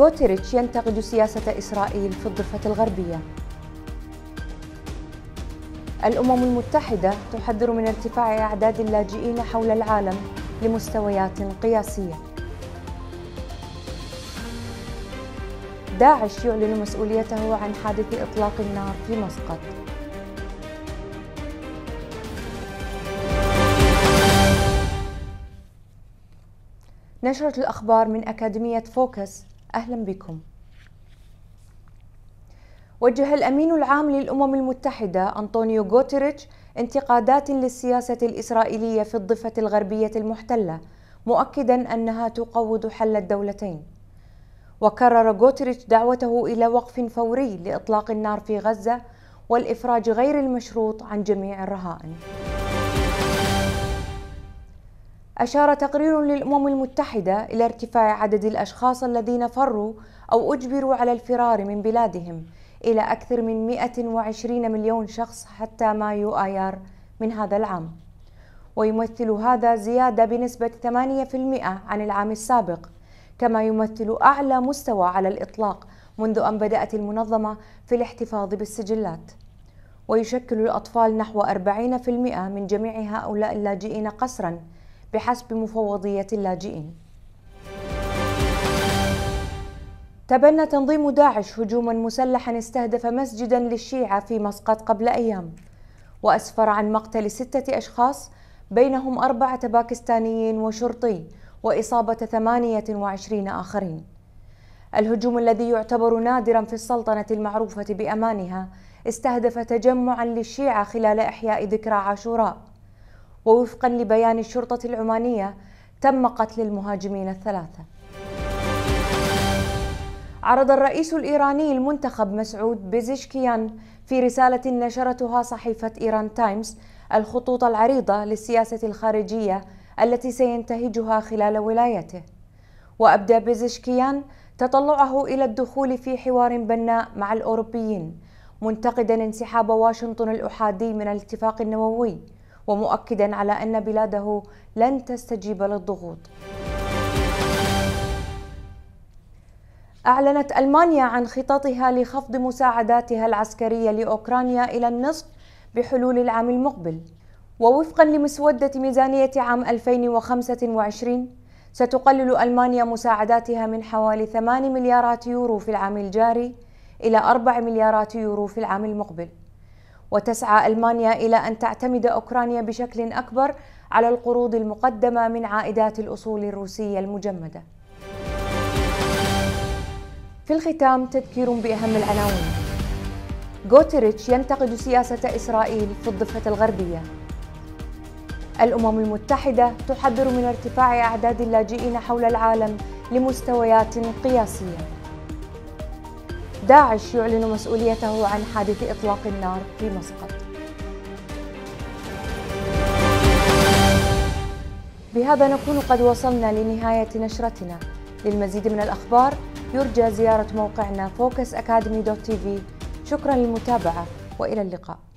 غوتيريتش ينتقد سياسة إسرائيل في الضفة الغربية. الأمم المتحدة تحذر من ارتفاع أعداد اللاجئين حول العالم لمستويات قياسية. داعش يعلن مسؤوليته عن حادث إطلاق النار في مسقط. نشرة الأخبار من أكاديمية فوكس، أهلا بكم. وجه الأمين العام للأمم المتحدة أنطونيو غوتيريتش انتقادات للسياسة الإسرائيلية في الضفة الغربية المحتلة، مؤكدا أنها تقوض حل الدولتين. وكرر غوتيريتش دعوته إلى وقف فوري لإطلاق النار في غزة والإفراج غير المشروط عن جميع الرهائن. أشار تقرير للأمم المتحدة إلى ارتفاع عدد الأشخاص الذين فروا أو أجبروا على الفرار من بلادهم إلى أكثر من 120 مليون شخص حتى مايو آيار من هذا العام، ويمثل هذا زيادة بنسبة 8% عن العام السابق، كما يمثل أعلى مستوى على الإطلاق منذ أن بدأت المنظمة في الاحتفاظ بالسجلات. ويشكل الأطفال نحو 40% من جميع هؤلاء اللاجئين قسراً بحسب مفوضية اللاجئين. تبنى تنظيم داعش هجوماً مسلحاً استهدف مسجداً للشيعة في مسقط قبل أيام، وأسفر عن مقتل 6 أشخاص بينهم 4 باكستانيين وشرطي، وإصابة 28 آخرين. الهجوم الذي يعتبر نادراً في السلطنة المعروفة بأمانها استهدف تجمعاً للشيعة خلال إحياء ذكرى عاشوراء، ووفقاً لبيان الشرطة العمانية تم قتل المهاجمين 3. عرض الرئيس الإيراني المنتخب مسعود بيزشكيان في رسالة نشرتها صحيفة إيران تايمز الخطوط العريضة للسياسة الخارجية التي سينتهجها خلال ولايته. وأبدى بيزشكيان تطلعه إلى الدخول في حوار بناء مع الأوروبيين، منتقدا انسحاب واشنطن الأحادي من الاتفاق النووي، ومؤكدا على أن بلاده لن تستجيب للضغوط. أعلنت ألمانيا عن خططها لخفض مساعداتها العسكرية لأوكرانيا إلى النصف بحلول العام المقبل. ووفقا لمسودة ميزانية عام 2025 ستقلل ألمانيا مساعداتها من حوالي 8 مليارات يورو في العام الجاري إلى 4 مليارات يورو في العام المقبل. وتسعى ألمانيا إلى أن تعتمد أوكرانيا بشكل أكبر على القروض المقدمة من عائدات الأصول الروسية المجمدة. في الختام تذكير بأهم العناوين. غوتيريتش ينتقد سياسة إسرائيل في الضفة الغربية. الأمم المتحدة تحذر من ارتفاع أعداد اللاجئين حول العالم لمستويات قياسية. داعش يعلن مسؤوليته عن حادث إطلاق النار في مسقط. بهذا نكون قد وصلنا لنهاية نشرتنا. للمزيد من الأخبار يرجى زيارة موقعنا focusacademy.tv. شكرا للمتابعة وإلى اللقاء.